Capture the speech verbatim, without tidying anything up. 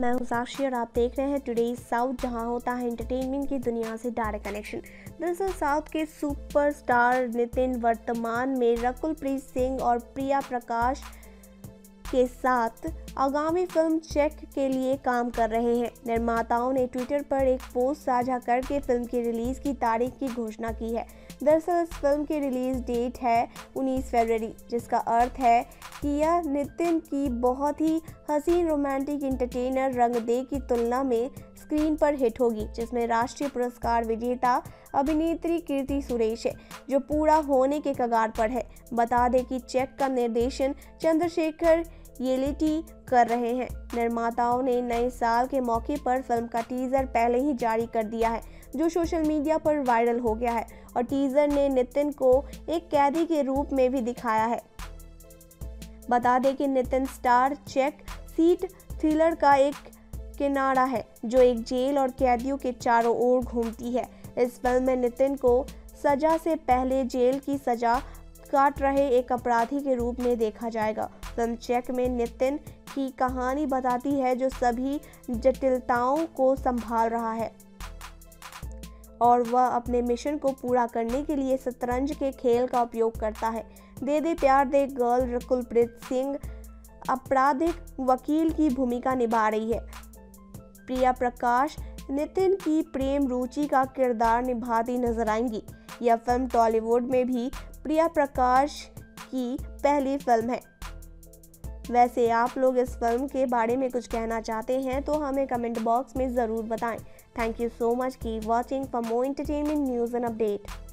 मैं हूं साक्षी और आप देख रहे हैं टुडे साउथ, जहां होता है एंटरटेनमेंट की दुनिया से डायरेक्ट कनेक्शन। दरअसल साउथ के सुपरस्टार नितिन वर्तमान में रकुल प्रीत सिंह और प्रिया प्रकाश के साथ आगामी फिल्म चेक के लिए काम कर रहे हैं। निर्माताओं ने ट्विटर पर एक पोस्ट साझा करके फिल्म की रिलीज की तारीख की घोषणा की है। दरअसल इस फिल्म की रिलीज डेट है उन्नीस फरवरी, जिसका अर्थ है कि यह नितिन की बहुत ही हसीन रोमांटिक एंटरटेनर रंग दे की तुलना में स्क्रीन पर हिट होगी, जिसमें राष्ट्रीय पुरस्कार विजेता अभिनेत्री कीर्ति सुरेश है, जो पूरा होने के कगार पर है। बता दें कि चेक का निर्देशन चंद्रशेखर येलेटी कर रहे हैं। निर्माताओं ने नए साल के मौके पर फिल्म का टीजर पहले ही जारी कर दिया है, जो सोशल मीडिया पर वायरल हो गया है और टीजर ने नितिन को एक कैदी के रूप में भी दिखाया है। बता दें कि Nitin star check seat thriller का एक किनारा है, जो एक जेल और कैदियों के चारों ओर घूमती है। इस फिल्म में नितिन को सजा से पहले जेल की सजा काट रहे एक अपराधी के रूप में देखा जाएगा। फिल्म चेक में नितिन की कहानी बताती है, जो सभी जटिलताओं को संभाल रहा है और वह अपने मिशन को पूरा करने के लिए शतरंज के खेल का उपयोग करता है। दे दे प्यार दे गर्ल रकुल प्रीत सिंह आपराधिक वकील की भूमिका निभा रही है। प्रिया प्रकाश नितिन की प्रेम रुचि का किरदार निभाती नजर आएंगी। यह फिल्म टॉलीवुड में भी प्रिया प्रकाश की पहली फिल्म है। वैसे आप लोग इस फिल्म के बारे में कुछ कहना चाहते हैं तो हमें कमेंट बॉक्स में ज़रूर बताएं। Thank you so much, keep watching for more entertainment news and update.